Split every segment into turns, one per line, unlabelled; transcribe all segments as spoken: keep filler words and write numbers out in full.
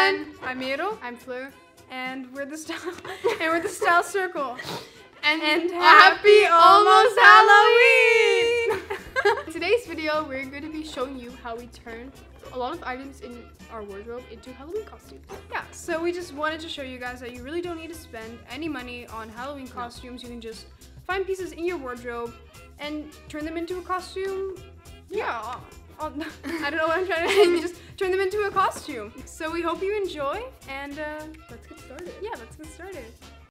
everyone. I'm Miro.
I'm Fleur.
And we're the style and we're the Style Circle.
And,
and
happy almost
Halloween!
In today's video, we're going to be showing you how we turn a lot of items in our wardrobe into Halloween costumes.
Yeah, so we just wanted to show you guys that you really don't need to spend any money on Halloween costumes. You can just find pieces in your wardrobe and turn them into a costume. Yeah, yeah I'll, I don't know what I'm trying to say. You just turn them into a costume. So we hope you enjoy, and uh,
let's get started.
Yeah, let's get started.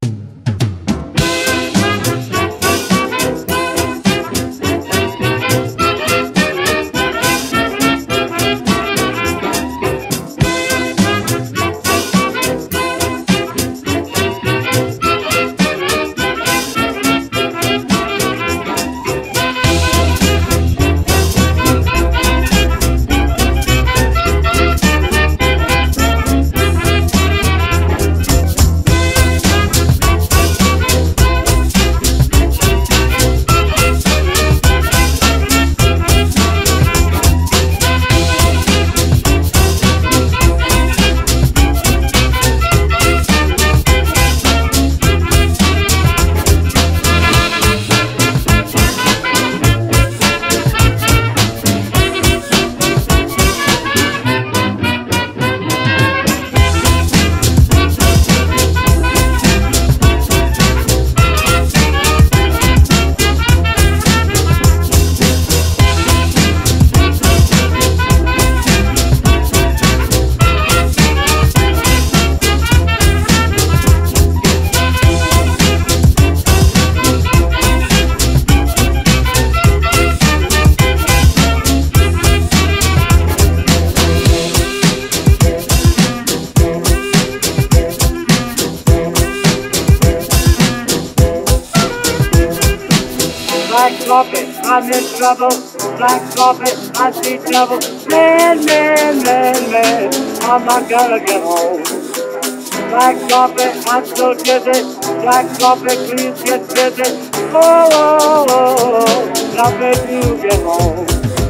Black carpet, I'm in trouble. Black carpet, I see trouble. Man, man, man, man, I'm not gonna get home. Black carpet, I'm so dizzy. Black carpet, please get busy. Oh, oh, oh, oh, now baby, you get home.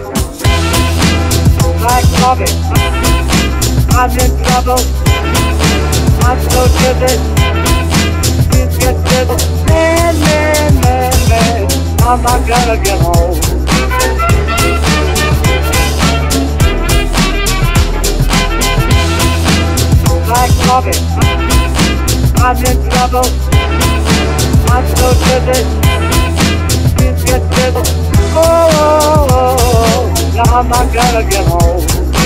Black carpet, I'm in trouble. I'm so dizzy. Please get busy. Man, man, man, man, I'm not gonna get home. Black carpet, I'm in trouble. I'm so dizzy. Please get busy. Oh, oh, oh, oh, now I'm not gonna get home.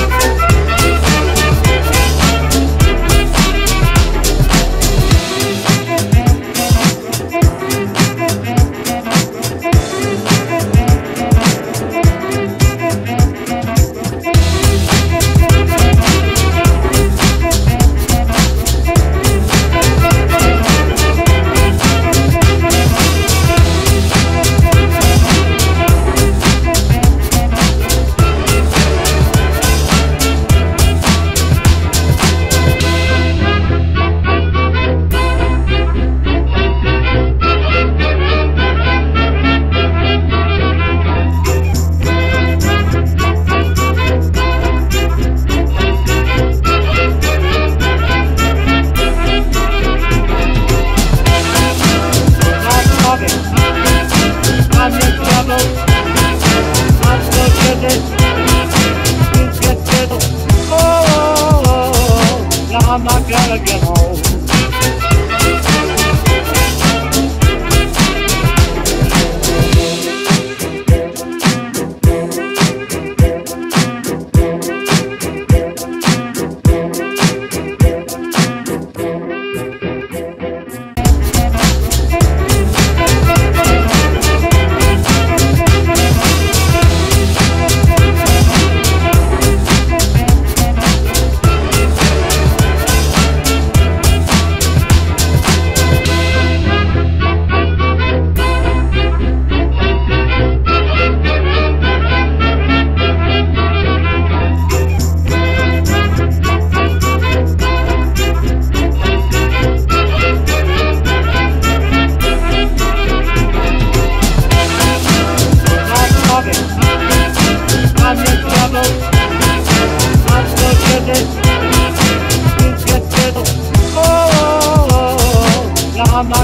I'm not gonna get home.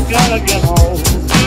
gonna get home.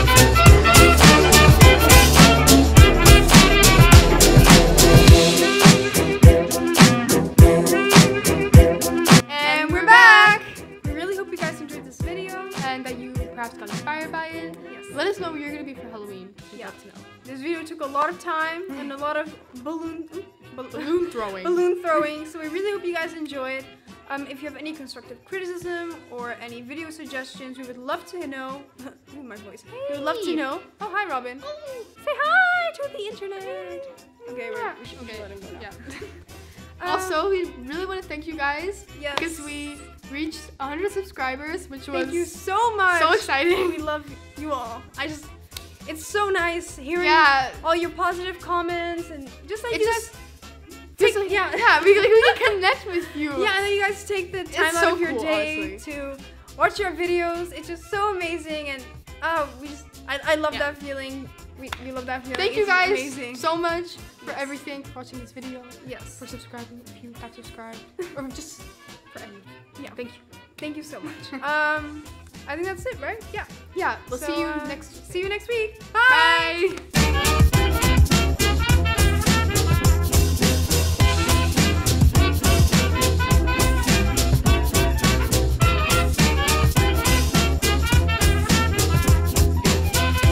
And we're back! We really hope you guys enjoyed this video.
And that you perhaps got inspired by it.
Yes.
Let us know what you're gonna be for Halloween. We'd
Yeah.
love to know.
This video took a lot of time and a lot of balloon bal-
Balloon throwing.
balloon throwing, so we really hope you guys enjoy it. Um, if you have any constructive criticism or any video suggestions, we would love to know. Ooh, my voice. We would love to
Hey.
know. Oh, hi, Robin.
Oh.
Say hi to the internet. Okay, we're,
Yeah.
we should
Okay.
let him go now.
Yeah.
Um,
Also, we really want to thank you guys
yes.
because we reached one hundred subscribers, which was
Thank you so much.
so exciting.
We love you all. I just, it's so nice hearing
Yeah.
all your positive comments and just like
It
you
just-
guys.
Just
Take,
like,
yeah,
yeah, we, like, we can connect with you.
Yeah, and then you guys take the time
It's
out
so
of your
cool,
day
honestly.
to watch our videos. It's just so amazing, and oh, we just, I, I love
Yeah.
that feeling. We, we love that feeling.
Thank you
It's
guys
amazing.
so much for
Yes.
everything, for watching this video,
Yes.
for subscribing if you have subscribed, or just for anything.
Yeah.
Thank you.
Thank you so much. um, I think that's it, right? Yeah.
Yeah, we'll
So,
see you
uh,
next.
See you next week.
Bye.